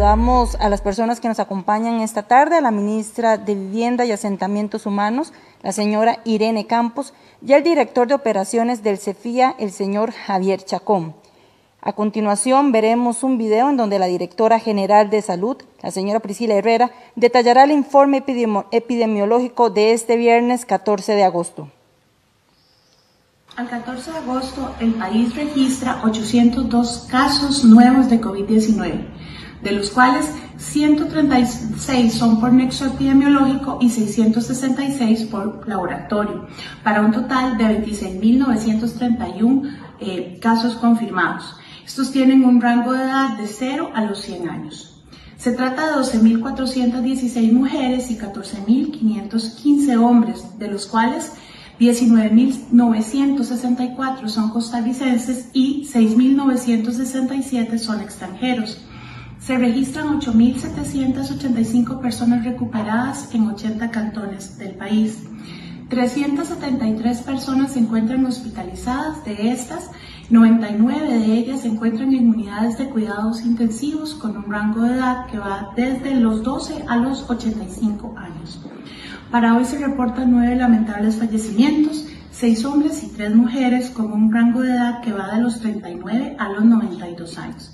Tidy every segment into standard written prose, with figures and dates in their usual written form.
saludamos a las personas que nos acompañan esta tarde, a la ministra de Vivienda y Asentamientos Humanos, la señora Irene Campos, y al director de operaciones del CEFIA, el señor Javier Chacón. A continuación veremos un video en donde la directora general de Salud, la señora Priscila Herrera, detallará el informe epidemiológico de este viernes 14 de agosto. Al 14 de agosto, el país registra 802 casos nuevos de COVID-19, de los cuales 136 son por nexo epidemiológico y 666 por laboratorio, para un total de 26.931 casos confirmados. Estos tienen un rango de edad de 0 a los 100 años. Se trata de 12.416 mujeres y 14.515 hombres, de los cuales 19.964 son costarricenses y 6.967 son extranjeros. Se registran 8.785 personas recuperadas en 80 cantones del país. 373 personas se encuentran hospitalizadas, de estas 99 de ellas se encuentran en unidades de cuidados intensivos con un rango de edad que va desde los 12 a los 85 años. Para hoy se reportan 9 lamentables fallecimientos, 6 hombres y 3 mujeres con un rango de edad que va de los 39 a los 92 años.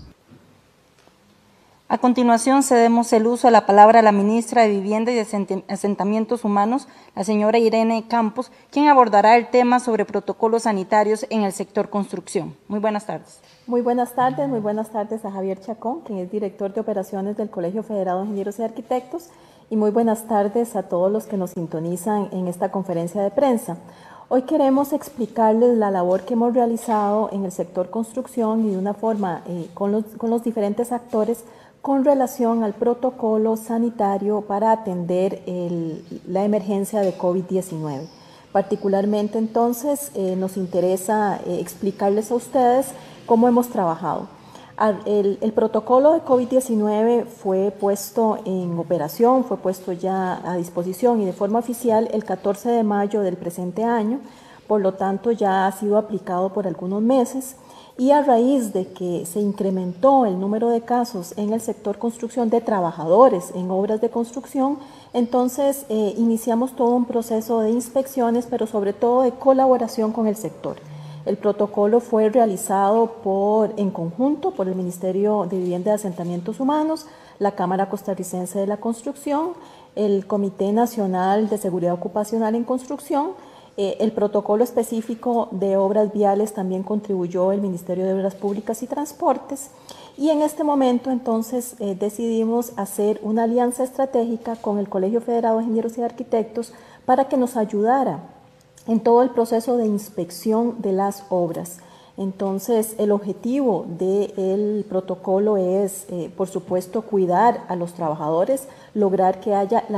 A continuación, cedemos el uso de la palabra a la ministra de Vivienda y Asentamientos Humanos, la señora Irene Campos, quien abordará el tema sobre protocolos sanitarios en el sector construcción. Muy buenas tardes. Muy buenas tardes a Javier Chacón, quien es director de operaciones del Colegio Federado de Ingenieros y Arquitectos, y muy buenas tardes a todos los que nos sintonizan en esta conferencia de prensa. Hoy queremos explicarles la labor que hemos realizado en el sector construcción y de una forma con los diferentes actores con relación al protocolo sanitario para atender la emergencia de COVID-19. Particularmente entonces nos interesa explicarles a ustedes cómo hemos trabajado. El protocolo de COVID-19 fue puesto en operación, fue puesto ya a disposición y de forma oficial el 14 de mayo del presente año, por lo tanto ya ha sido aplicado por algunos meses. Y a raíz de que se incrementó el número de casos en el sector construcción de trabajadores en obras de construcción, entonces iniciamos todo un proceso de inspecciones, pero sobre todo de colaboración con el sector. El protocolo fue realizado en conjunto por el Ministerio de Vivienda y Asentamientos Humanos, la Cámara Costarricense de la Construcción, el Comité Nacional de Seguridad Ocupacional en Construcción. El protocolo específico de obras viales también contribuyó el Ministerio de Obras Públicas y Transportes, y en este momento entonces decidimos hacer una alianza estratégica con el Colegio Federado de Ingenieros y Arquitectos para que nos ayudara en todo el proceso de inspección de las obras. Entonces el objetivo del protocolo es, por supuesto, cuidar a los trabajadores, lograr que haya el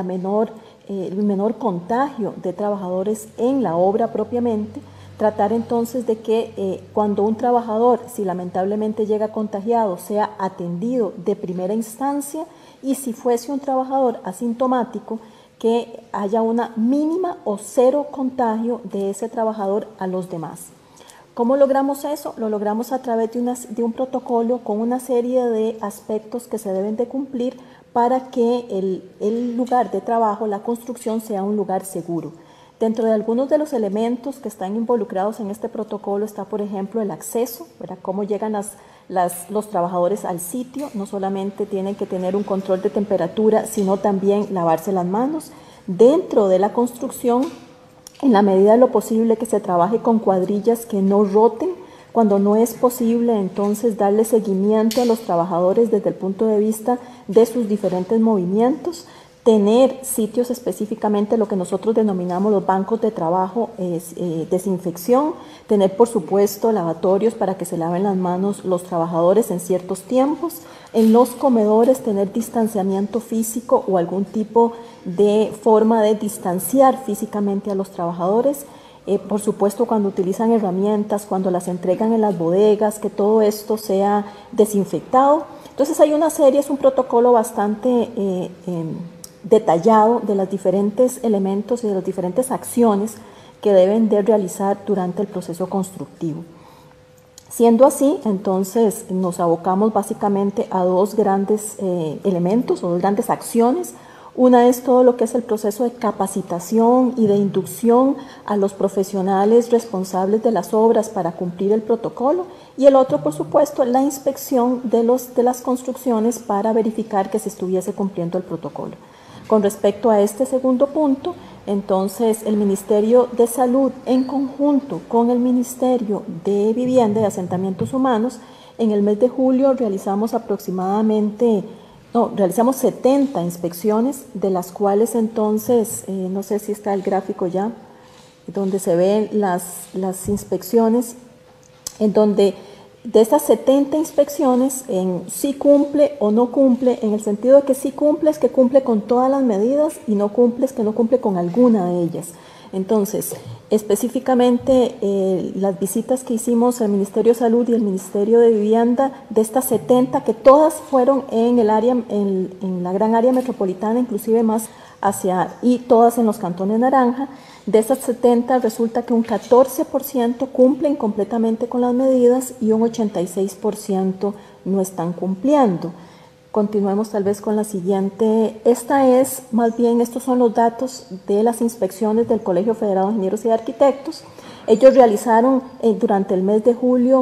menor contagio de trabajadores en la obra propiamente, tratar entonces de que cuando un trabajador, si lamentablemente llega contagiado, sea atendido de primera instancia, y si fuese un trabajador asintomático, que haya una mínima o cero contagio de ese trabajador a los demás. ¿Cómo logramos eso? Lo logramos a través de un protocolo con una serie de aspectos que se deben de cumplir para que el lugar de trabajo, la construcción, sea un lugar seguro. Dentro de algunos de los elementos que están involucrados en este protocolo está, por ejemplo, el acceso, ¿verdad? Cómo llegan los trabajadores al sitio. No solamente tienen que tener un control de temperatura, sino también lavarse las manos. Dentro de la construcción, en la medida de lo posible, que se trabaje con cuadrillas que no roten. Cuando no es posible, entonces darle seguimiento a los trabajadores desde el punto de vista de sus diferentes movimientos, tener sitios específicamente, lo que nosotros denominamos los bancos de trabajo, desinfección, tener por supuesto lavatorios para que se laven las manos los trabajadores en ciertos tiempos, en los comedores tener distanciamiento físico o algún tipo de forma de distanciar físicamente a los trabajadores. Por supuesto, cuando utilizan herramientas, cuando las entregan en las bodegas, que todo esto sea desinfectado. Entonces hay una serie, es un protocolo bastante detallado de los diferentes elementos y de las diferentes acciones que deben de realizar durante el proceso constructivo. Siendo así, entonces nos abocamos básicamente a dos grandes elementos o dos grandes acciones. Una es todo lo que es el proceso de capacitación y de inducción a los profesionales responsables de las obras para cumplir el protocolo, y el otro, por supuesto, la inspección de las construcciones para verificar que se estuviese cumpliendo el protocolo. Con respecto a este segundo punto, entonces el Ministerio de Salud, en conjunto con el Ministerio de Vivienda y Asentamientos Humanos, en el mes de julio realizamos 70 inspecciones, de las cuales entonces, no sé si está el gráfico ya, donde se ven las inspecciones, en donde de estas 70 inspecciones, en si cumple o no cumple, en el sentido de que si cumple es que cumple con todas las medidas y no cumple es que no cumple con alguna de ellas. Entonces, específicamente las visitas que hicimos al Ministerio de Salud y el Ministerio de Vivienda, de estas 70, que todas fueron en el área, en la gran área metropolitana, inclusive más y todas en los cantones naranja. De esas 70 resulta que un 14% cumplen completamente con las medidas y un 86% no están cumpliendo. Continuemos tal vez con la siguiente. Estos son los datos de las inspecciones del Colegio Federado de Ingenieros y Arquitectos. Ellos realizaron durante el mes de julio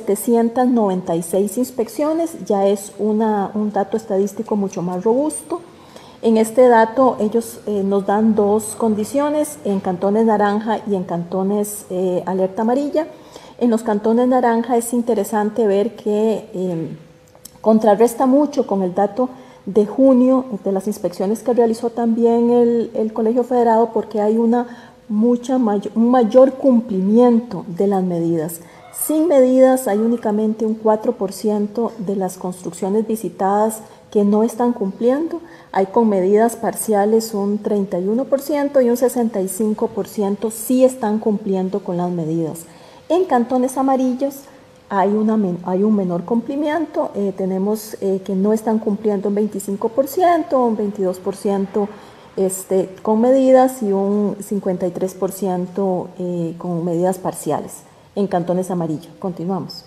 796 inspecciones, ya es un dato estadístico mucho más robusto. En este dato ellos nos dan dos condiciones, en cantones naranja y en cantones alerta amarilla. En los cantones naranja es interesante ver que contrarresta mucho con el dato de junio de las inspecciones que realizó también el Colegio Federado, porque hay un mayor cumplimiento de las medidas. Sin medidas hay únicamente un 4% de las construcciones visitadas que no están cumpliendo. Hay con medidas parciales un 31% y un 65% sí están cumpliendo con las medidas. En cantones amarillos hay un menor cumplimiento, tenemos que no están cumpliendo un 25%, un 22% con medidas y un 53% con medidas parciales en cantones amarillos. Continuamos.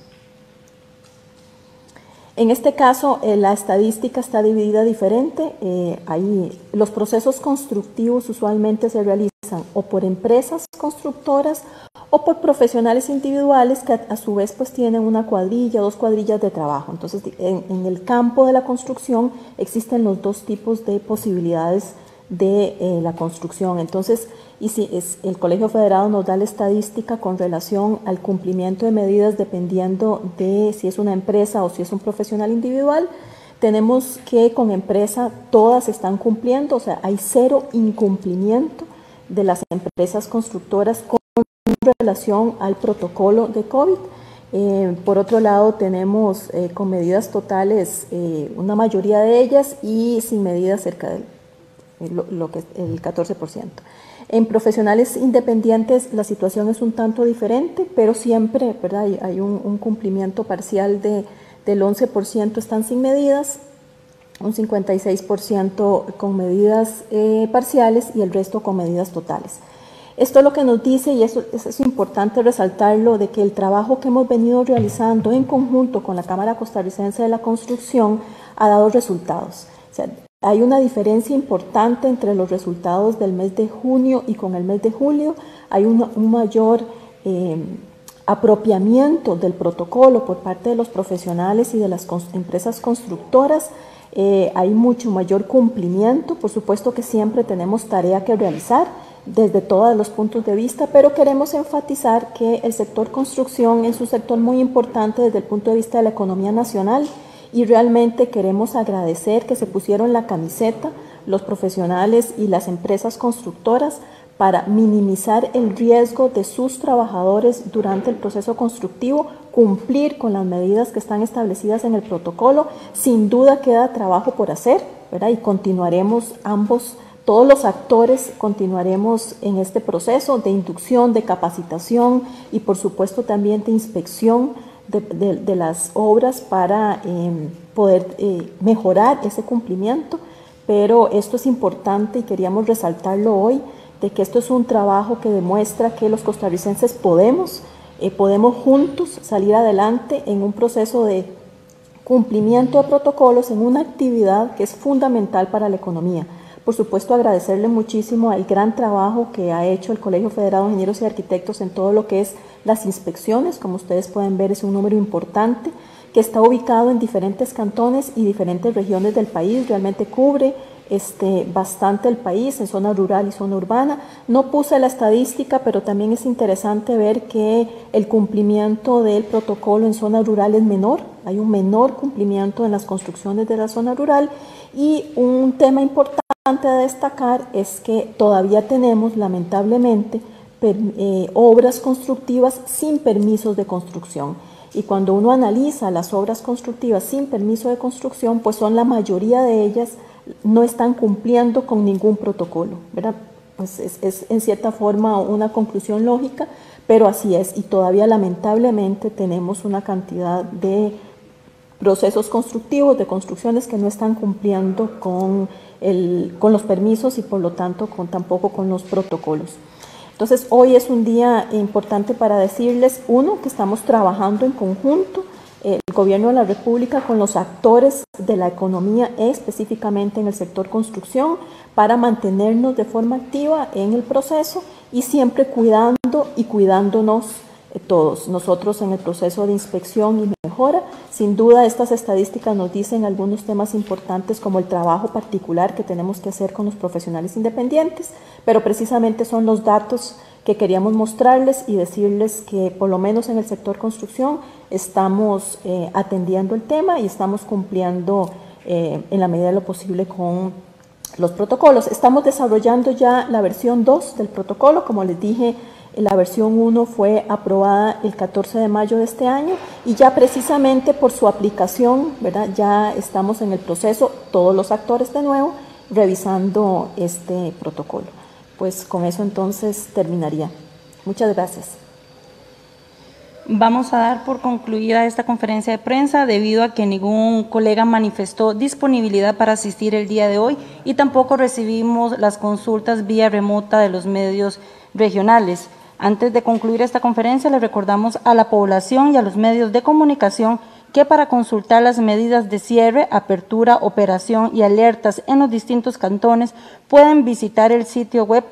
En este caso, la estadística está dividida diferente. Ahí los procesos constructivos usualmente se realizan o por empresas constructoras o por profesionales individuales que a su vez pues tienen una cuadrilla, dos cuadrillas de trabajo. Entonces, en el campo de la construcción existen los dos tipos de posibilidades de la construcción. Entonces, el Colegio Federado nos da la estadística con relación al cumplimiento de medidas dependiendo de si es una empresa o si es un profesional individual. Tenemos que con empresa todas están cumpliendo, o sea, hay cero incumplimiento de las empresas constructoras con relación al protocolo de COVID. Por otro lado, tenemos con medidas totales una mayoría de ellas y sin medidas cerca del el 14%. En profesionales independientes la situación es un tanto diferente, pero siempre, ¿verdad?, hay un cumplimiento parcial del 11% están sin medidas, un 56% con medidas parciales y el resto con medidas totales. Esto es lo que nos dice, y eso es importante resaltarlo, de que el trabajo que hemos venido realizando en conjunto con la Cámara Costarricense de la Construcción ha dado resultados. O sea, hay una diferencia importante entre los resultados del mes de junio y con el mes de julio. Hay un mayor apropiamiento del protocolo por parte de los profesionales y de las empresas constructoras. Hay mucho mayor cumplimiento. Por supuesto que siempre tenemos tarea que realizar desde todos los puntos de vista, pero queremos enfatizar que el sector construcción es un sector muy importante desde el punto de vista de la economía nacional. Y realmente queremos agradecer que se pusieron la camiseta los profesionales y las empresas constructoras para minimizar el riesgo de sus trabajadores durante el proceso constructivo, cumplir con las medidas que están establecidas en el protocolo. Sin duda queda trabajo por hacer, ¿verdad? Y continuaremos todos los actores continuaremos en este proceso de inducción, de capacitación y por supuesto también de inspección de las obras para poder mejorar ese cumplimiento, pero esto es importante y queríamos resaltarlo hoy, de que esto es un trabajo que demuestra que los costarricenses podemos podemos juntos salir adelante en un proceso de cumplimiento de protocolos en una actividad que es fundamental para la economía. Por supuesto, agradecerle muchísimo el gran trabajo que ha hecho el Colegio Federado de Ingenieros y Arquitectos en todo lo que es las inspecciones. Como ustedes pueden ver, es un número importante que está ubicado en diferentes cantones y diferentes regiones del país. Realmente cubre bastante el país en zona rural y zona urbana. No puse la estadística, pero también es interesante ver que el cumplimiento del protocolo en zona rural es menor. Hay un menor cumplimiento en las construcciones de la zona rural, y un tema importante de destacar es que todavía tenemos, lamentablemente, obras constructivas sin permisos de construcción. Y cuando uno analiza las obras constructivas sin permiso de construcción, pues son la mayoría de ellas no están cumpliendo con ningún protocolo, ¿verdad? Pues es en cierta forma una conclusión lógica, pero así es, y todavía lamentablemente tenemos una cantidad de procesos constructivos, de construcciones que no están cumpliendo con los permisos y por lo tanto tampoco con los protocolos. Entonces hoy es un día importante para decirles, uno, que estamos trabajando en conjunto, el Gobierno de la República con los actores de la economía, específicamente en el sector construcción, para mantenernos de forma activa en el proceso y siempre cuidando y cuidándonos todos. Nosotros en el proceso de inspección y mejora, sin duda estas estadísticas nos dicen algunos temas importantes como el trabajo particular que tenemos que hacer con los profesionales independientes, pero precisamente son los datos que queríamos mostrarles y decirles que por lo menos en el sector construcción estamos atendiendo el tema y estamos cumpliendo en la medida de lo posible con los protocolos. Estamos desarrollando ya la versión 2 del protocolo. Como les dije, la versión 1 fue aprobada el 14 de mayo de este año y ya precisamente por su aplicación, ¿verdad? Ya estamos en el proceso, todos los actores de nuevo, revisando este protocolo. Pues con eso entonces terminaría. Muchas gracias. Vamos a dar por concluida esta conferencia de prensa debido a que ningún colega manifestó disponibilidad para asistir el día de hoy y tampoco recibimos las consultas vía remota de los medios regionales. Antes de concluir esta conferencia, le recordamos a la población y a los medios de comunicación que para consultar las medidas de cierre, apertura, operación y alertas en los distintos cantones pueden visitar el sitio web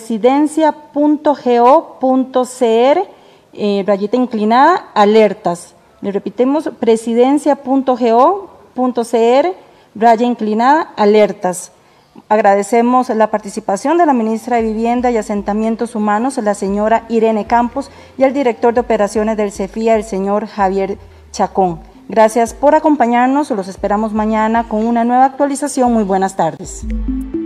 presidencia.go.cr /alertas. Le repetimos, presidencia.go.cr /alertas. Agradecemos la participación de la ministra de Vivienda y Asentamientos Humanos, la señora Irene Campos, y al director de operaciones del CEFIA, el señor Javier Chacón. Gracias por acompañarnos, los esperamos mañana con una nueva actualización. Muy buenas tardes.